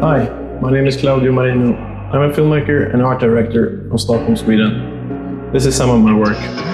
Hi, my name is Claudio Marino. I'm a filmmaker and art director from Stockholm, Sweden. This is some of my work.